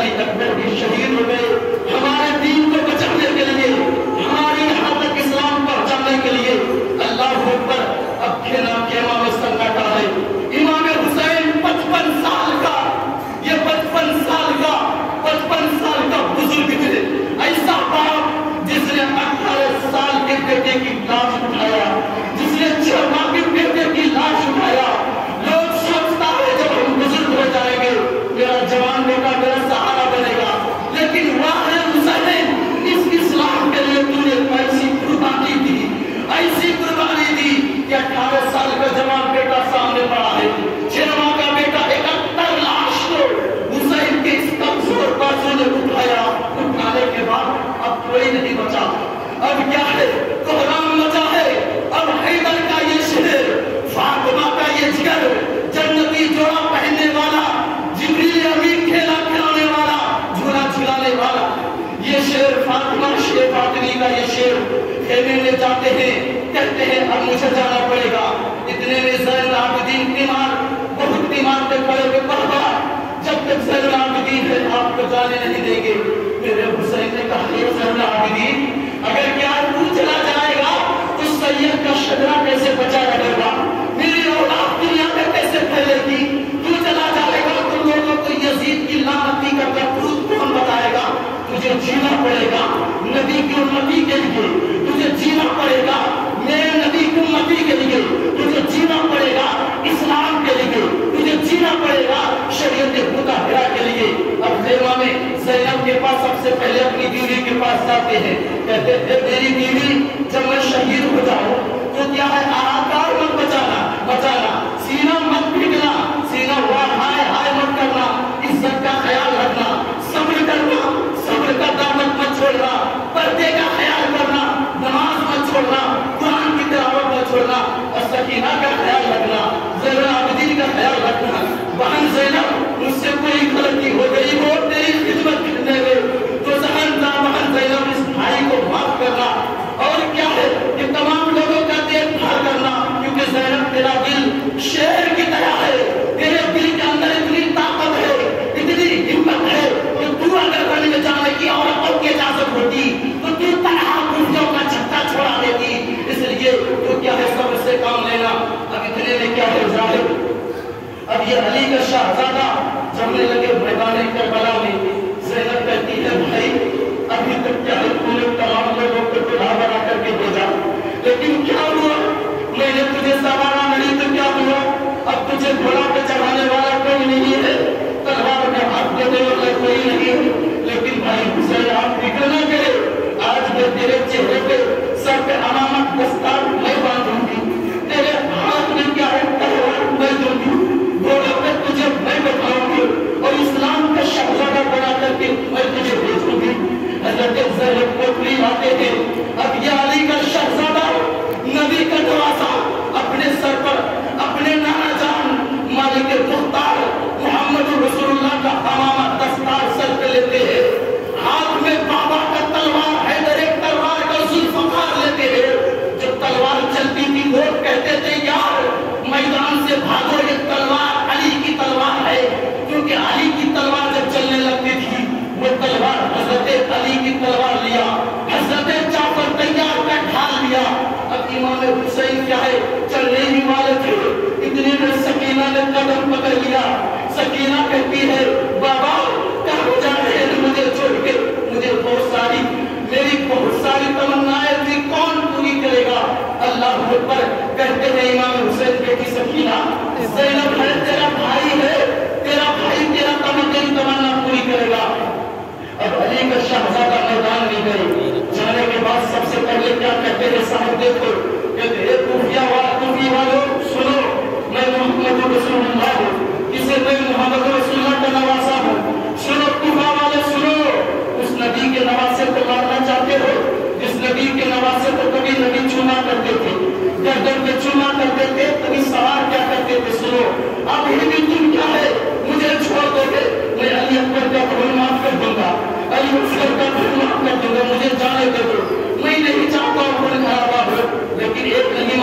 علی اکبر بھی شہید ہو گئے ہمارے دین کو بچانے کے لیے، ہماری یہاں تک اسلام پہنچانے کے لیے۔ اللہ اکبر۔ اب کھینا کھیما میں سناٹا ہے۔ امام حسین پچپن سال کا، یہ پچپن سال کا پچپن سال کا بزرگ تھے، ایسا باپ جس نے اٹھارہ سال کے بیٹے کی لاش اٹھایا، جس نے چھ ماہ کے بیٹے کی لاش اٹھایا۔ لوگ سوچتا ہے جب ہم بزرگ ہو جائیں گے میرا جوان بیٹا میرا سہارا بنے گا، لیکن واہ حسین، اس اسلام کے لیے تو نے ایسی قربانی دی، ایسی قربانی دی کہ اٹھارہ سال کا جوان بیٹا سامنے پڑا ہے، چھ ماہ کا بیٹا اکہتر لاش کو حسین کے اس کمزور بازو نے اٹھایا۔ اٹھانے کے بعد اب کوئی نہیں بچا، اب کیا ہے؟ کوہرام مچا ہے۔ اب حیدر کا یہ شعر، فاطمہ کا یہ جگر، جنتی جوڑا پہننے والا، جبریل امین کھیلا کھلانے والا، جھولا جھلانے والا، یہ شعر فاطمہ شیر فاطمی کا یہ شعر خیمے میں جاتے ہیں، کہتے ہیں اب مجھے جانا پڑے گا۔ اتنے میں زین العابدین بیمار، بہت بیمار پہ پڑے ہوئے، بابا جب تک زین العابدین ہے آپ کو جانے نہیں دیں گے۔ میرے حسین نے کہا یہ زین العابدین اگر کیا تو چلا جائے گا تو سید کا شجرہ کیسے بچا رہے گا، میری اولاد دنیا میں کیسے پھیلے گی، تو چلا جائے گا تو لوگوں کو یزید کی لعنتی کا کرتوت کون بتائے گا؟ تجھے جینا پڑے گا نبی کی امتی کے لیے، تجھے جینا پڑے گا میرے نبی کی امتی کے لیے، تجھے جینا پڑے گا اسلام کے لیے، تجھے جینا پڑے گا شریعت مطہرہ کے لیے۔ اب خیمہ میں زینب کے پاس سب سے پہلے اپنی بیوی کے پاس جاتے ہیں، کہتے ہیں میری بیوی جب میں شہید ہو جاؤں تو کیا ہے آہار مت بچانا بچانا، سینہ مت پھٹنا، سینہ ہوا ہائے ہائے مت کرنا، عزت کا خیال رکھنا، صبر کرنا، صبر کا دامن مت چھوڑنا، پردے کا خیال کرنا، نماز مت چھوڑنا، قرآن کی تلاوت مت چھوڑنا، اور سکینہ کا خیال رکھنا، زین العابدین کا خیال رکھنا۔ بہن زینب مجھ سے کوئی غلطی ہو گئی ہو تیری خدمت کرنے میں تو ذہن دا بہن زینب اس بھائی کو معاف کرنا، اور کیا ہے کہ تمام لوگوں کا دیکھ بھال کرنا، کیونکہ زینب تیرا دل شیر کی طرح ہے، تیرے دل کے اندر اتنی طاقت ہے، اتنی ہمت ہے کہ تو اگر رن میں جانے کی عورتوں کی اجازت ہوتی تو تو تنہا کوفیوں کا چھتا چھوڑا دیتی، اس لیے تو کیا ہے صبر سے کام لینا۔ اب اتنے میں کیا ہے ظاہر، اب یہ علی کا شہزادہ جمنے لگے میدان کربلا میں، زینب کہتی ہے بھائی ابھی تک کیا ہے تم نے تمام لوگوں کو دلہا بنا کر کے بھیجا، لیکن کیا ہوا؟ میں نے تجھے سوارا نہیں تو کیا ہوا؟ اب تجھے گھوڑا پہ چڑھانے والا کوئی نہیں ہے، تلوار میں ہاتھ دینے والا کوئی نہیں ہے، لیکن بھائی حسین آپ فکر نہ کرے، آج میں تیرے چہرے پہ سر پہ امامت دستار میں باندھوں گی، تیرے ہاتھ میں کیا ہے تلوار میں دوں گی، گھوڑے پہ تجھے میں بٹھاؤں گی اور اسلام کا شہزادہ بنا کر کے میں تجھے بھیجوں گی۔ حضرت زینب کوٹلی آتے ہیں، اب یہ علی کا شہزادہ نبی کا نواسا اپنے سر پر اپنے نانا جان مالک مختار محمد رسول اللہ کا امامہ دستار سر پہ لیتے ہیں، ہاتھ میں بابا کا تلوار حیدر ایک تلوار کا ذوالفقار لیتے ہیں، جو تلوار چلتی تھی لوگ کہتے تھے یار میدان سے بھاگو یہ تلوار علی کی تلوار ہے، کیونکہ علی کی تلوار جب چلنے لگتی تھی وہ تلوار حضرت علی کی تلوار لیا، حضرت جعفر تیار کا ڈھال لیا۔ اب امام حسین کیا ہے چلنے ہی والے تھے، اتنے میں سکینہ نے قدم پکڑ لیا، سکینہ کہتی ہے بابا کہاں جا رہے ہیں مجھے چھوڑ کے، مجھے بہت ساری میری بہت ساری تمنائیں تھی کون پوری کرے گا؟ اللہ اکبر۔ کہتے ہیں امام حسین بیٹی سکینہ زینب ہے تیرا بھائی ہے، تیرا بھائی تیرا تمنا تمنا پوری کرے گا۔ اب علی کا شہزادہ میدان میں گئے، جانے کے بعد سب سے پہلے کیا کہتے ہیں صاحب دیکھو، کہتے ہیں کوفیہ والا کوفی والوں سنو میں محمد رسول اللہ ہوں، اسے میں محمد رسول اللہ کا نواسا ہوں، سنو کوفہ والے سنو، اس نبی کے نواسے کو مارنا چاہتے ہو جس نبی کے نواسے کو کبھی نبی چوما کرتے تھے، گردن پہ چوما کرتے تھے، کبھی سوار کیا کرتے تھے، سنو اب یہ بھی تم کیا ہے مجھے چھوڑ دو گے، میں علی اکبر کا بھول معاف کر دوں گا، علی اکبر کا بھول معاف کر دوں گا، مجھے جانے دے دو، میں نہیں چاہتا ہوں بھول خرابہ ہو، لیکن ایک نہیں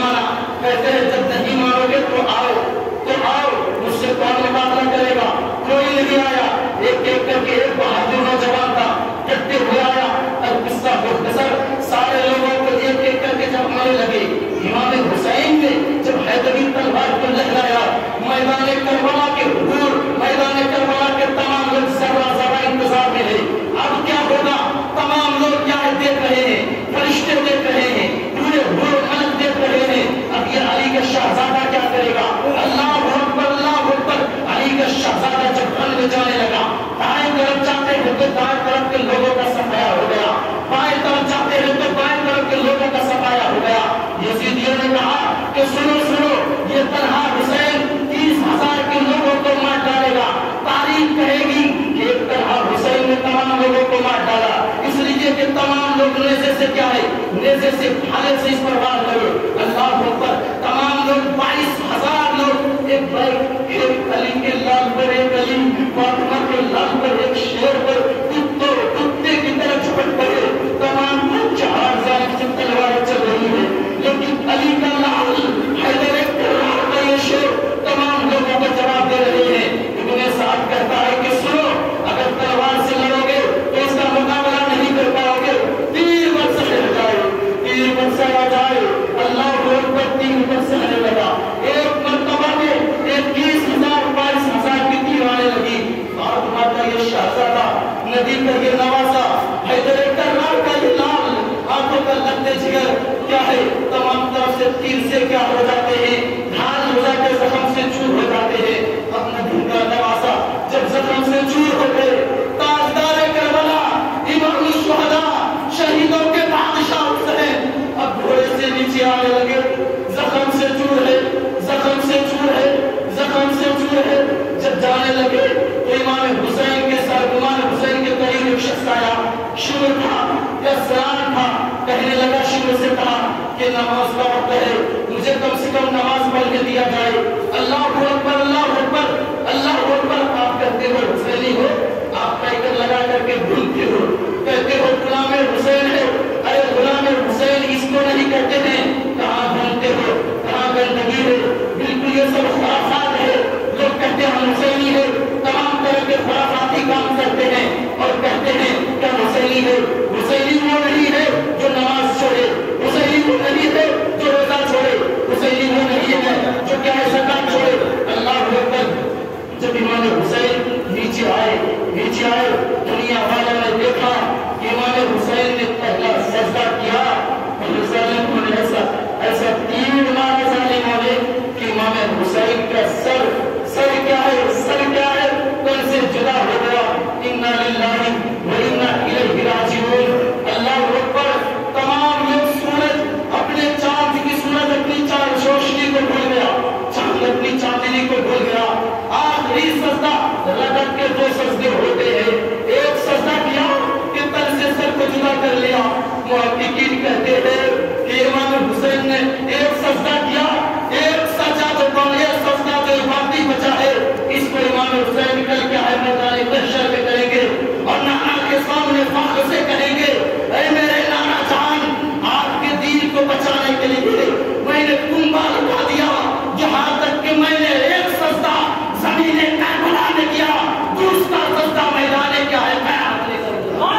तमाम लोगों को मार डाला, इसलिए कि तमाम लोग नेज़े से क्या है, नेज़े से भाले से इस पर वार लगे। अल्लाह पर तमाम लोग बाईस हजार लोग एक बैग एक अली के लाल पर एक अली, फातिमा के लाल पर एक शेर पर कुत्तों कुत्ते की तरह झपट पड़े। तमाम चार जानिब से तलवारें चल रही है, लेकिन अली का लाल हैदर का ये शेर तमाम लोगों को जवाब दे रहे हैं। इब्ने साद कहता है कि सुनो, अगर तलवार से लड़ोगे तो इसका मुकाबला नहीं कर पाओगे, तीर बरसा हो जाए, तीर बरसा आ जाए। अल्लाह पर तीर बरसाने लगा, एक मरतबा में इक्कीस हजार बाईस हजार की तीर आने लगी। फातिमा का ये शहजादा, नबी का ये नवासा, हैदर कर्रार का ये लाल, आंखों का लगते जिगर क्या है, तमाम तरफ से तीर से क्या हो जाते हैं, ढाल हो जाते, जख्म से चूर हो जाते हैं। अपना नबी का नवासा जब जख्म से चूर हो गए, ताजदार करबला, इमाम शुहदा, शहीदों के बादशाह हुसैन अब घोड़े से नीचे आने लगे। जख्म से चूर है, जख्म से चूर है, जख्म से चूर है। जब जाने लगे तो इमाम हुसैन के सर, इमाम हुसैन के करीब एक शख्स आया, शुरू था या सलाम था, कहने लगा, शुरू से कहा कि नमाज का वक्त है, मुझे कम से कम नमाज पढ़ के दिया जाए। अल्लाह अकबर, अल्लाह अकबर, अल्लाह अकबर। आप कहते हो हुसैनी हो, आप पैकर लगा करके भूलते हो, कहते हो गुलाम हुसैन है। अरे गुलाम हुसैन इसको नहीं कहते हैं, कहाँ भूलते हो, कहाँ गंदगी है, बिल्कुल ये सब खुराफात है। लोग कहते हैं हम हुसैनी है, तमाम तरह के खुराफाती काम करते हैं और कहते हैं क्या हुसैनी है। हुसैनी वो नहीं है जो नमाज छोड़े, हुसैनी वो नहीं है जो रोजा छोड़े, हुसैनी वो नहीं है जो क्या ज़कात छोड़े। अल्लाह अकबर। जब इमाम हुसैन नीचे आए, नीचे आए, दुनिया वालों ने देखा कि इमाम हुसैन ने पहला सजदा किया और जालिमों ने ऐसा ऐसा तीर मारा जालिमों ने कि इमाम हुसैन का सर सर क्या है, सर क्या है, तन से जुदा हो गया। इन्ना लिल्लाहि व इन्ना इलैहि राजिऊन। अल्लाह अकबर। तमाम लोग सूरज अपने चांद की सूरज अपनी चांद रोशनी को भूल गया, चांद अपनी चांदनी को भूल गया। आखिरी सजदा रगड़ के दो सजदे होते हैं, एक सजदा किया कि तन से सर को जुदा कर लिया। मुहक्किकीन कहते हैं कि इमाम हुसैन ने एक सजदा किया, एक सजदा तो बाया सजदा तो बाकी बचा है, इसको इमाम हुसैन कल क्या है मैदान महशर में करेंगे और नाना के सामने फाख से कहेंगे, ऐ मेरे नाना जान, आपके दीन को बचाने के लिए मैंने कुंभा लगा दिया, यहाँ तक कि मैंने एक सजदा ज़मीन करबला में किया, दूसरा सजदा मैदान क्या है क़यामत में करूंगा।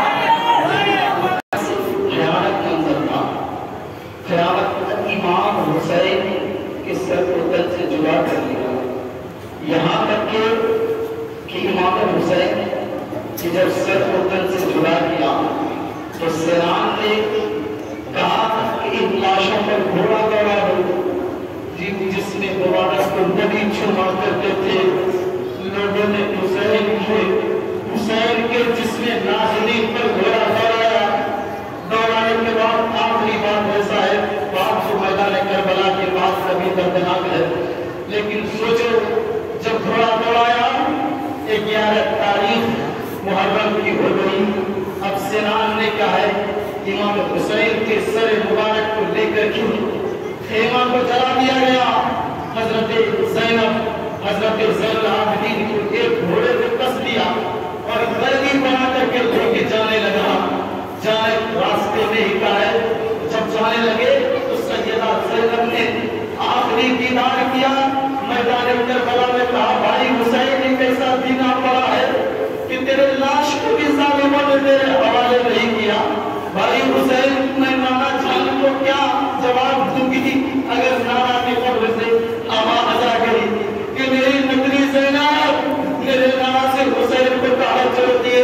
क़यामत मंजर था, क़यामत इमाम हुसैन के सर को तन से जुदा कर लिया। यहाँ तक के कि इमाम हुसैन की जब सर को तन से जुदा किया तो सेनान ने कहा कि इन लाशों पर घोड़ा दौड़ा हो, जिसमें मुबारक को नबी छुमा करते थे। लोगों ने हुसैन के हुसैन के जिसमें नाज़रीन पर घोड़ा दौड़ाया, दौड़ाने के बाद आखिरी बात ऐसा है, बात जो मैदान करबला के बाद कभी दर्दनाक है, लेकिन सोचो जब घोड़ा दौड़ाया ग्यारह तारीख मुहर्रम की हो गई। अब सेनान ने कहा है इमाम हुसैन के सर मुबारक को लेकर के खेमा को जला दिया गया। हजरत ज़ैनब हजरत ज़ैनुल आबिदीन को एक घोड़े पे कस दिया और गद्दी बना करके लेके जाने लगा। जाने रास्ते में ही कहा है जब जाने लगे तो सैयदा ज़ैनब ने आखिरी दीदार किया। मैदान करबला में कहा भाई हुसैन ने कैसा दीना पड़ा है कि तेरे लाश को भी ज़ालिमों ने तेरे हवाले नहीं किया। भाई हुसैन मैं नाना जान को क्या जवाब दूंगी अगर नाना की कब्र से आवाज आ गई कि मेरी नगरी ज़ैनब मेरे नाना से हुसैन को कहा चलो दिए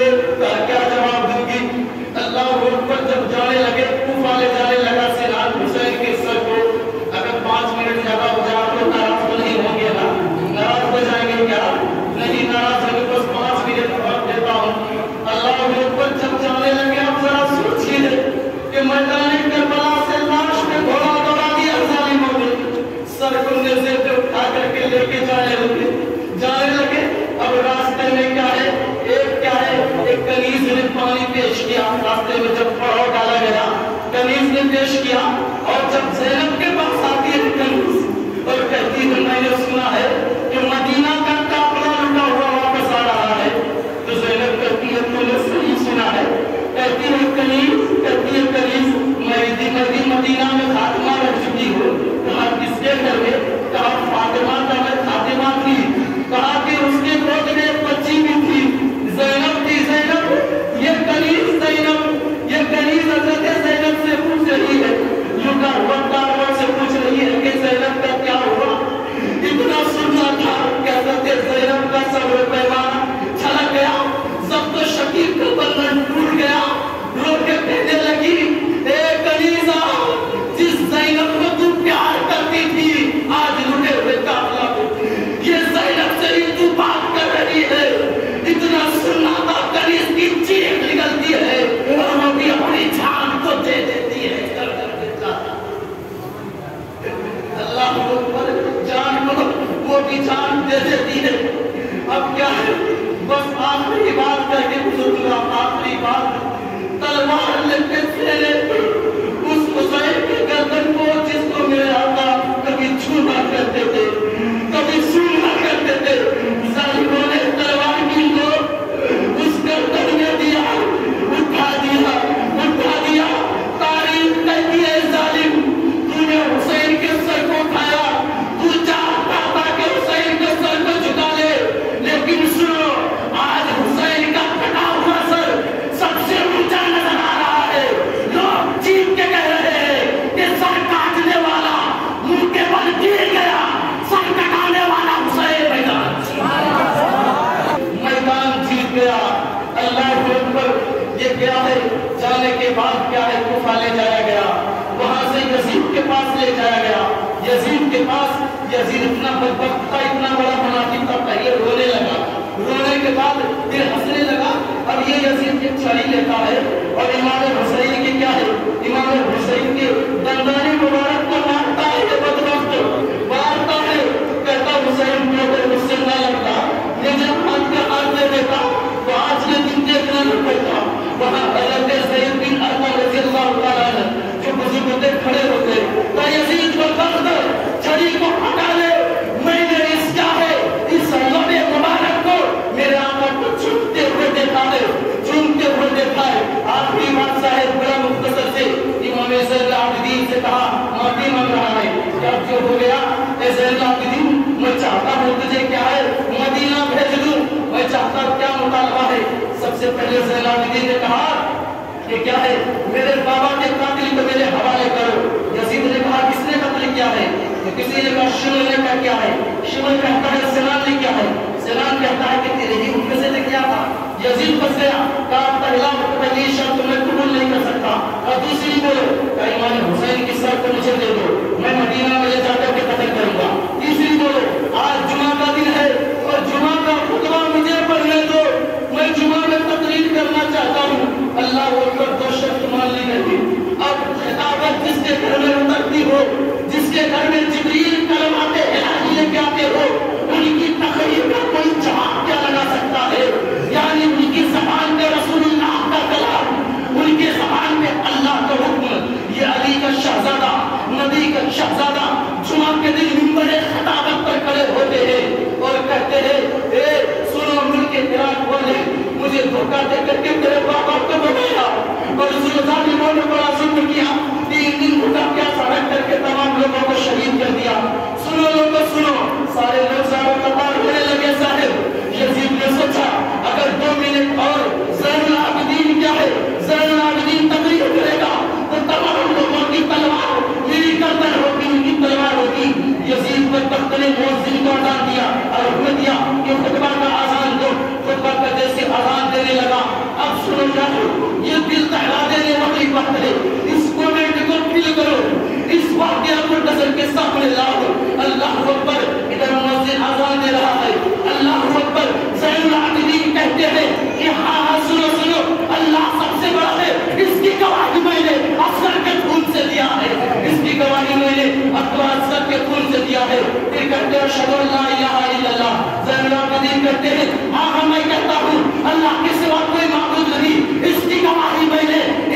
راستے میں جب پڑاؤ ڈالا گیا کنیز نے پیش کیا اور جب زینب کے پاس آتی ہے کنیز اور کہتی ہے میں نے سنا ہے کہ مدینہ کا قافلہ لٹا ہوا واپس آ رہا ہے تو زینب کہتی ہے تو نے صحیح سنا ہے کہتی ہے کنیز کہتی ہے کنیز میں مدینہ میں خاتمہ رکھ چکی ہوں کہا کس کے گھر میں کہا فاطمہ کا میں خاتمہ تھی کہا کہ اس کے گود میں ایک بچی بھی تھی زینب تھی زینب یہ کنیز زینب یہ کنیز حضرت زینب سے پوچھ رہی ہے لٹا ہوا کارواں سے پوچھ رہی ہے کہ زینب کا کیا ہوا اتنا سننا تھا کہ حضرت زینب کا صبر پیمانہ چھلک گیا سب تو شکیل کا بندھن ٹوٹ گیا رو کے کہنے لگی اے کنیزہ جس زینب کو تم پیار کرتی تھی آج لٹے ہوئے قافلہ کو یہ زینب سے ہی تو بات کر رہی ہے اتنا سننا تھا کنیز کی چیخ نکلتی ہے اور وہ بھی اپنی جان کو دے دیتی ہے کر کر کے جاتا اللہ اکبر جان کو وہ بھی جان دے دیتی ہے اب کیا ہے بس آخری بات کر کے بزرگ آخری بات تلوار لے کے پھیرے اس حسین کے گردن کو جس کو میرے آقا کبھی چھونا کرتے تھے کبھی سننا کرتے تھے ظالموں نے تلوار کی کو اس گردن میں دیا اٹھا دیا اٹھا دیا تاریخ کہتی ہے ظالم تو نے حسین کے سر کو اٹھایا تو چاہتا تھا کہ حسین کے سر کو جھکا لے لیکن سنو آج حسین کا کٹا ہوا سر سب سے اونچا نظر آ رہا ہے لوگ چیخ کے کہہ رہے ہیں کہ سر کاٹنے والا منہ کے بل گر گیا سر کٹانے والا حسین میدان میدان جیت گیا اللہ اکبر یہ کیا ہے جانے کے بعد کیا ہے کوفہ لے جایا گیا وہاں سے یزید کے پاس لے جایا گیا یزید کے پاس یزید اتنا بدبخت تھا اتنا بڑا منافق تھا پہلے رونے لگا رونے کے بعد پھر ہنسنے لگا اب یہ یزید ایک چھڑی لیتا ہے اور امام حسین کے کیا ہے امام حسین کے دندان مبارک کو مارتا ہے یہ بدبخت مارتا ہے کہتا حسین کو اگر مجھ سے نہ لگتا یہ جب ہاتھ کا ہاتھ دے دیتا تو آج یہ دن دیکھنا نہ پڑتا وہاں حضرت زید بن ارقم رضی اللہ تعالیٰ عنہ جو بزرگ ہوتے کھڑے ہوتے تو یزید کو بخت چھڑی کو ہٹا لے میں نے اس کیا ہے اس لب مبارک کو میرے آقا کو چھوٹتے ہوئے دیکھا ہے چھوٹتے ہوئے دیکھا ہے آخری بات صاحب بڑا مختصر سے امام زین العابدین سے کہا معافی مانگ رہا ہے کیا جو ہو گیا اے زین العابدین میں چاہتا ہوں تجھے کیا ہے مدینہ بھیج دوں میں چاہتا کیا مطالبہ ہے سب سے پہلے زین العابدین نے کہا کہ کیا ہے میرے بابا کے قاتل کو میرے حوالے کرو یزید نے کہا کس نے قتل کیا ہے تو کسی نے کہا شمل نے کہا کیا ہے شمل کہتا ہے سنان نے کیا ہے سنان کہتا ہے کہ تیرے ہی حکم سے نے کیا تھا یزید پھنس گیا کہا پہلا پہلی شرط میں قبول نہیں کر سکتا اور دوسری بولو کہ امام حسین کی سر کو مجھے دے دو میں مدینہ میں لے جا کر کے قتل کروں گا تیسری بولو آج جمعہ کا دن ہے اور جمعہ کا خطبہ مجھے پڑھنے دو میں جمعہ میں تقریر کرنا چاہتا ہوں اللہ اکبر دو شرط مان لی گئی اب خطابت جس کے گھر میں اترتی ہو جس کے گھر میں جبریل کلمات الہی لے کے آتے ہو ان کی تقریر کا کوئی جواب کیا لگا سکتا ہے یعنی ان کی زبان میں رسول اللہ کا کلام ان کی زبان میں اللہ کا حکم یہ علی کا شہزادہ نبی کا شہزادہ جمعہ کے دن منبر خطابت پر کھڑے ہوتے ہیں اور کہتے ہیں اے سنو ملک عراق والے مجھے دھوکہ دے کر کے میرے بابا کو بنایا اور ظالموں نے بڑا ظلم کیا تین دن بھوکا کیا سڑک کر کے تمام لوگوں کو شہید کر دیا سنو لوگوں سنو سارے لوگ سارے قطار ہونے لگے صاحب یزید نے سوچا اگر دو منٹ اور زین العابدین کیا ہے زین العابدین تقریر کرے گا تو تمام لوگوں کی تلوار میری گردن ہوگی ان کی تلوار ہوگی یزید پر تخت نے مؤذن کو ہٹا دیا اور حکم دیا کہ خطبہ کا آزان دو خطبہ کا جیسے آزان دینے لگا اب سنو جاؤ یہ دل تہلا دینے والی بات ہے اس کومنٹ کو فل کرو اس واقعہ کو نظر کے سامنے لاؤ اللہ اکبر ادھر مؤذن آزان دے رہا ہے اللہ اکبر زین العابدین کہتے ہیں کہ ہاں ہاں سنو سنو اللہ سب سے بڑا ہے اس کی گواہی میں نے افسر کے خون سے دیا ہے اس کی گواہی میں نے افسر کے خون سے دیا ہے پھر کہتے ہیں اشہد ان لا الہ الا اللہ زین العابدین کہتے ہیں ہاں ہاں میں کہتا ہوں اللہ کے سوا کوئی معبود نہیں اس کی گواہی میں نے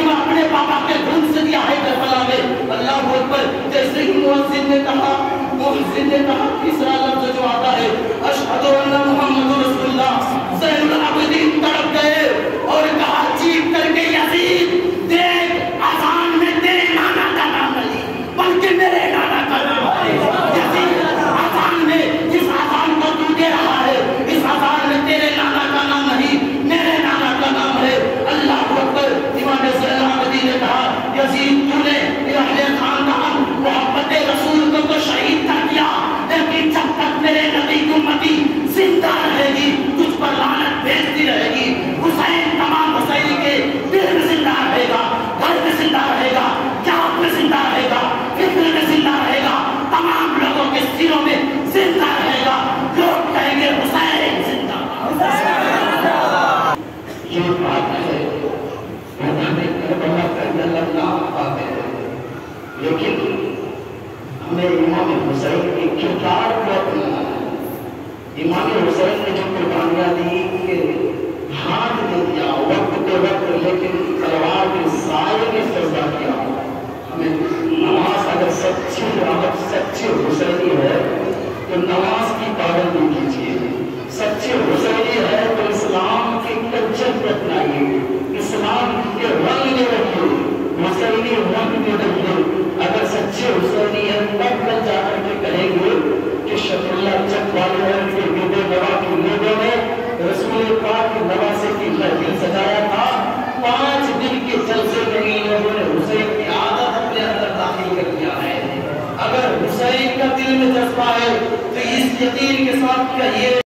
بات ہے میدان کربلا کا یہ اللہ آتے ہیں، لیکن ہمیں امام حسین کے کردار کو اپنانا ہے۔ امام حسین نے جو قربانیاں دی کہ ہاتھ دے دیا وقت کے وقت، لیکن تلوار کے سائے نے سجدہ کیا۔ ہمیں نماز اگر سچی رغبت سچے حسینی ہے تو نماز کی پابندی کیجیے، سچے حسینی ہے تو اسلام کی کچن پر اپنائیے، اسلام کے رنگ میں رکھیے، حسینی رنگ میں رکھیے۔ اگر سچے حسینی ہے تب کل جا کر کے کہیں گے کہ شفیع اللہ چک والے کے گردے نوا کے لوگوں نے رسول پاک کی نواسے کی محفل سجایا تھا، پانچ دن کے جلسے میں ان لوگوں نے حسین کی عادت اپنے اندر داخل کر دیا ہے۔ اگر حسین کا دل میں جذبہ ہے تو اس یقین کے ساتھ کہ یہ